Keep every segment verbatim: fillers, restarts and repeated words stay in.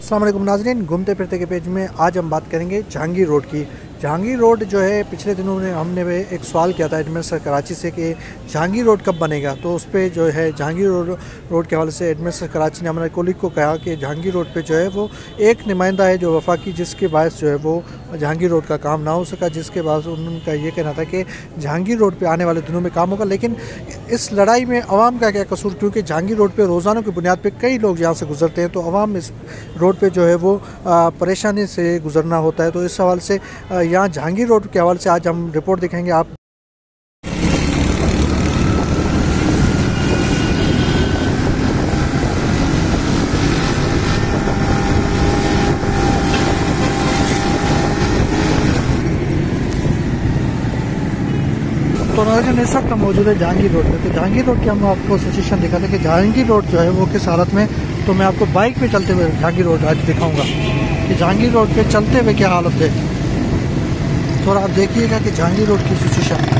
अस्सलाम वालेकुम नाज़रीन, घूमते फिरते के पेज में आज हम बात करेंगे जहांगीर रोड की। जहांगीर रोड जो है पिछले दिनों में हमने एक सवाल किया था एडमिनिस्ट्रेटर कराची से कि जहांगीर रोड कब बनेगा, तो उस पर जो है जहांगीर रोड रोड के हवाले से एडमिनिस्ट्रेटर कराची ने हमारे कोलिग को कहा कि जहांगीर रोड पे जो है वो एक नुमाइंदा है जो वफाकी, जिसके बायस जो है वो जहांगीर रोड का काम ना हो सका, जिसके बाद उनका ये कहना था कि जहांगीर रोड पर आने वाले दिनों में काम होगा। लेकिन इस लड़ाई में अवाम का क्या कसूर, क्योंकि जहांगीर रोड पर रोज़ाना की बुनियाद पर कई लोग यहाँ से गुजरते हैं, तो अवाम इस रोड पे जो है वो परेशानी से गुजरना होता है। तो इस सवाल से यहाँ जहांगीर रोड के हवाले से आज हम रिपोर्ट दिखाएंगे आप। तो नाज़रीन इस वक्त मौजूद है जहांगीर रोड पे। तो जहांगीर रोड की हम आपको सिचुएशन दिखाते हैं कि जहांगीर रोड जो है वो किस हालत में। तो मैं आपको बाइक पे चलते हुए जहांगीर रोड आज दिखाऊंगा कि जहांगीर रोड पे चलते हुए क्या हालत है। थोड़ा आप देखिएगा कि जहांगीर रोड की सिचुएशन।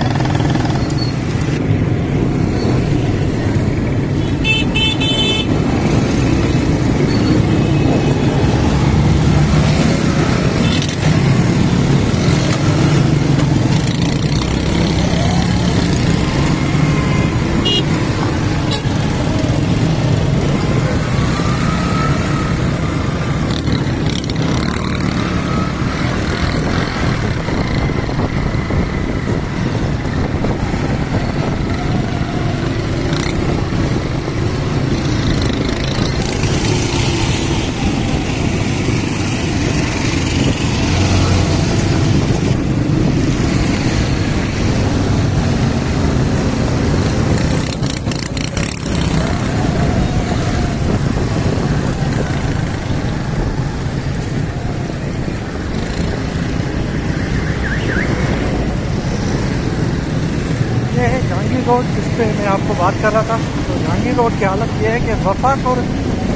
जहांगीर रोड जिस पे मैं आपको बात कर रहा था, तो जहांगीर रोड की हालत ये है कि वफाक और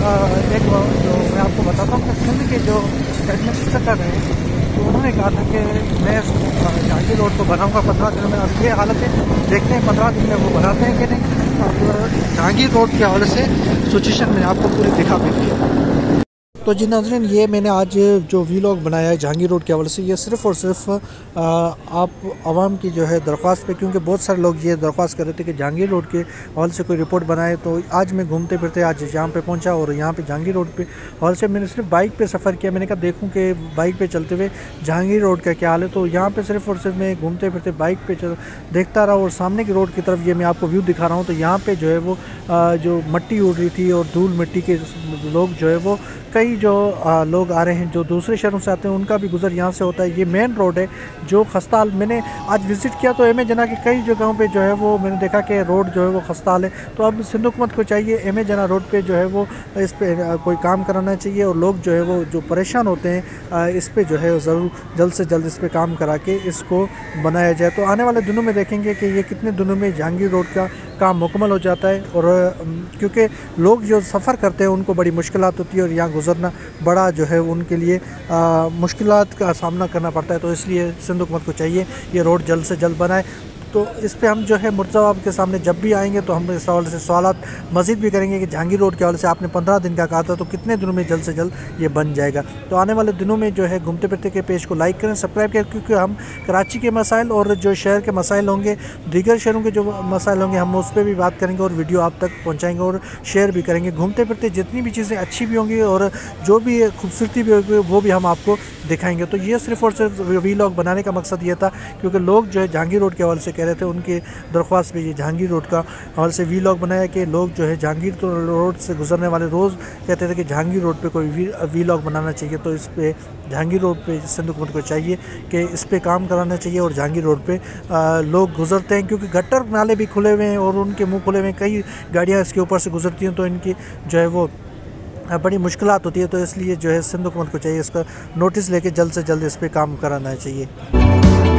एक जो मैं आपको बताता हूँ कि सिंध के जो एडमिनिस्ट्रेटर हैं, तो उन्होंने कहा था कि मैं जहांगीर रोड को बनाऊंगा पंद्रह दिनों में। अब ये हालत है, देखते हैं पंद्रह दिन में वो बनाते हैं कि नहीं। अब जहांगीर रोड के हवाले से सिचुएशन मैंने आपको पूरी दिखा दी है। तो जी नाज़रीन, ये मैंने आज जो वीलॉग बनाया है जहांगीर रोड के हवाले से, ये सिर्फ़ और सिर्फ आ, आप आवाम की जो है दरख्वास्त पे, क्योंकि बहुत सारे लोग ये दरख्वास्त कर रहे थे कि जहांगीर रोड के हवाले से कोई रिपोर्ट बनाए। तो आज मैं घूमते फिरते आज यहाँ पे पहुँचा और यहाँ पे जहांगीर रोड पे हवाले से मैंने सिर्फ बाइक पे सफ़र किया। मैंने कहा देखूँ कि बाइक पे चलते हुए जहांगीर रोड का क्या हाल है। तो यहाँ पर सिर्फ और सिर्फ मैं घूमते फिरते बाइक पर चल देखता रहा और सामने की रोड की तरफ ये मैं आपको व्यू दिखा रहा हूँ। तो यहाँ पर जो है वो आ, जो मट्टी उड़ रही थी और धूल मिट्टी के लोग जो है वो कई जो आ, लोग आ रहे हैं जो दूसरे शहरों से आते हैं, उनका भी गुज़र यहाँ से होता है। ये मेन रोड है जो खस्ताल। मैंने आज विज़िट किया तो एम ए जना की कई जगहों पे जो है वो मैंने देखा कि रोड जो है वो खस्ताल है। तो अब सिंध हुकूमत को चाहिए एम ए जना रोड पे जो है वो इस पर कोई काम कराना चाहिए और लोग जो है वो जो परेशान होते हैं इस पर जो है ज़रूर जल्द से जल्द इस पर काम करा के इसको बनाया जाए। तो आने वाले दिनों में देखेंगे कि ये कितने दिनों में जहांगीर रोड का काम मुकम्मल हो जाता है। और क्योंकि लोग जो सफ़र करते हैं उनको बड़ी मुश्किलात होती है और यहाँ गुज़रना बड़ा जो है उनके लिए मुश्किलात का सामना करना पड़ता है। तो इसलिए सिंध हुकूमत को चाहिए ये रोड जल्द से जल्द बनाए। तो इस पे हम जो है मुर्तज़ा के सामने जब भी आएंगे तो हम इस हवाले से सवालात मज़ीद भी करेंगे कि जहांगीर रोड के हवाले से आपने पंद्रह दिन का कहा था, तो कितने दिनों में जल्द से जल्द ये बन जाएगा। तो आने वाले दिनों में जो है घूमते फिरते के पेज को लाइक करें, सब्सक्राइब करें, क्योंकि हम कराची के मसाइल और जो शहर के मसाइल होंगे, दीगर शहरों के जो मसाइल होंगे, हम उस पर भी बात करेंगे और वीडियो आप तक पहुँचाएँगे और शेयर भी करेंगे। घूमते फिरते जितनी भी चीज़ें अच्छी भी होंगी और जो भी खूबसूरती भी होगी वो भी हम आपको दिखाएंगे। तो ये सिर्फ और सिर्फ वीलॉग बनाने का मकसद ये था, क्योंकि लोग जो है जहांगीर रोड के हवाले से कह रहे थे, उनके दरख्वास्त पे ये जहांगीर रोड का हवाले से वीलॉग बनाया कि लोग जो है जहांगीर तो रोड से गुजरने वाले रोज़ कहते थे कि जहांगीर रोड पे कोई वी वीलॉग बनाना चाहिए। तो इस पे जहांगीर रोड पे सिंध हुकूमत को चाहिए कि इस पे काम कराना चाहिए। और जहांगीर रोड पे आ, लोग गुजरते हैं क्योंकि गटर नाले भी खुले हुए हैं और उनके मुँह खुले हुए हैं, कई गाड़ियाँ इसके ऊपर से गुजरती हैं, तो इनकी जो है वो बड़ी मुश्किलात होती है। तो इसलिए जो है सिंध हुकूमत को चाहिए इसका नोटिस लेके जल्द से जल्द इस पर काम कराना चाहिए।